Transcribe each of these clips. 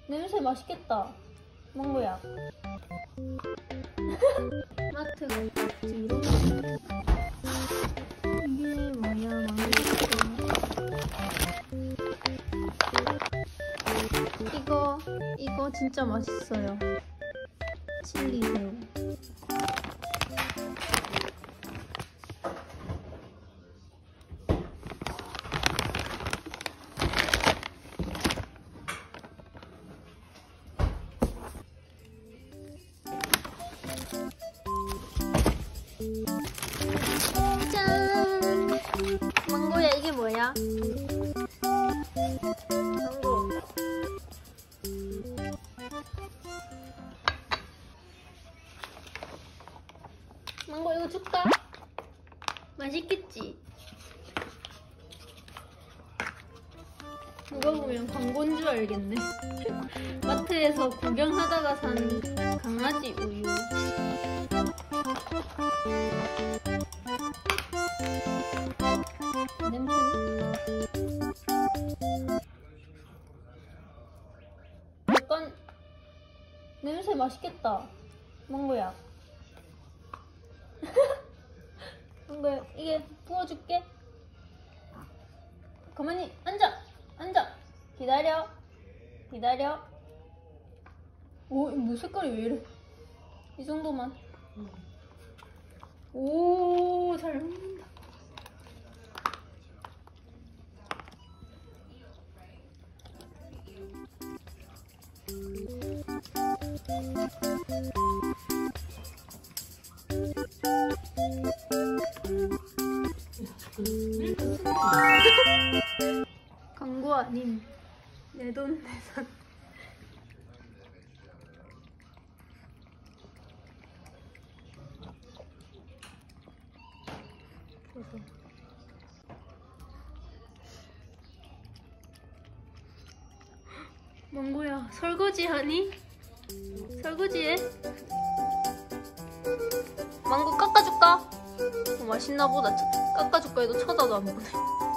냄새 맛있겠다. 망고야. 마트 갔지. 이게 뭐야, 망고. 이거 진짜 맛있어요. 칠리 새우. 짠! 망고야, 이게 뭐야? 망고. 망고, 이거 줄까? 맛있겠지? 누가 보면 광고인 줄 알겠네. 마트에서 구경하다가 산 강아지 우유. 냄새는? 약간 냄새 맛있겠다. 망고야. 망고야, 이게 부어줄게. 가만히 앉아. 기다려. 오, 뭐 색깔이 왜 이래? 이 정도만. 오, 잘 먹는다. 광고 아님. 내 돈 내산. 망고야, 설거지 하니? 설거지해? 망고 깎아줄까? 맛있나 보다. 깎아줄까 해도 쳐다도 안 보네.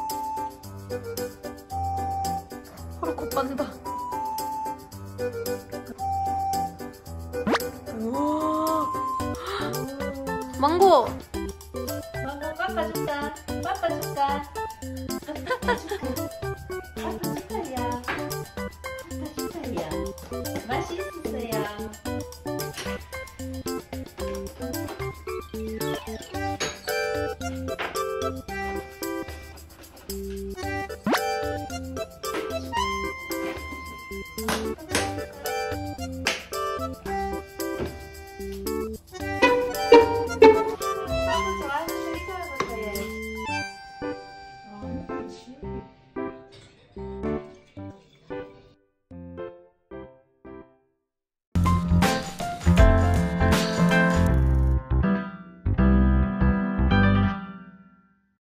바로 콧반다. 우와. 망고! 망고 깎아줄까? 깎아줄까? 깎아줄까야? 깎아줄까야? 맛이 있었어요.